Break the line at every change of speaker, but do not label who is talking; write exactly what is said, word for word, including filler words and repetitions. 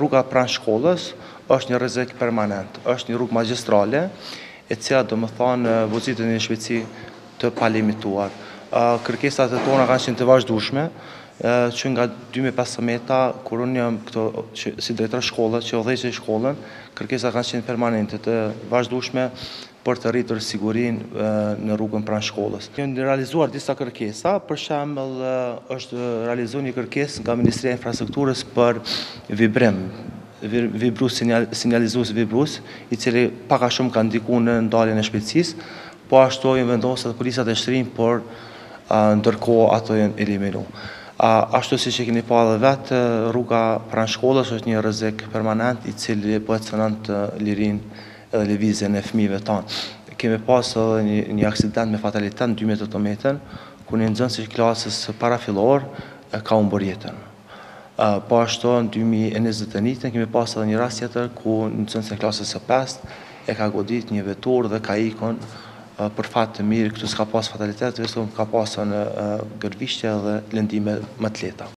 Rruga pranë shkollës është një rrezik permanent, është një rrugë magjistrale, e cila do më thonë vozitën e një shpejtësi të palimituar. Kërkesat e tona kanë qenë të vazhdueshme, që nga dy mijë e pesëmbëdhjetë, kur unë jam këto si drejtor shkollës, që udhëheqej shkollën, kërkesat kanë qenë permanente, të vazhdueshme për të rritur sigurinë në rrugën pranë shkollës. Janë realizuar disa kërkesa, për shembull është realizuar një kërkesë nga Ministria e Infrastrukturës për vibrim, vibrus sinjalizues vibrus, i cili pak a shumë ka ndikuar në ndaljen e shpejtësisë, po ashtu janë vendosur policat e shtrin, por ndërkohë ato janë eliminuar. Ashtu si që keni pa dhe vetë, rruga pranë shkollës është një rrezik permanent i cili po e cënon të lirinë edhe lëvizjen e fëmijëve tanë. Kemi pas edhe një, një aksident me fatalitet në dy mijë e tetëmbëdhjetë, ku një nxënës i klasës parafillor ka humbur jetën. Po ashtu në dy mijë e njëzet e një kemi pas edhe një rast tjetër ku një nxënës e klasës së pestë e ka godit një vetur dhe ka ikën. Për fat të mirë, këtu s'ka pas fatalitet, vetëm ka pasur në gërvishtje dhe lëndime më të lehta.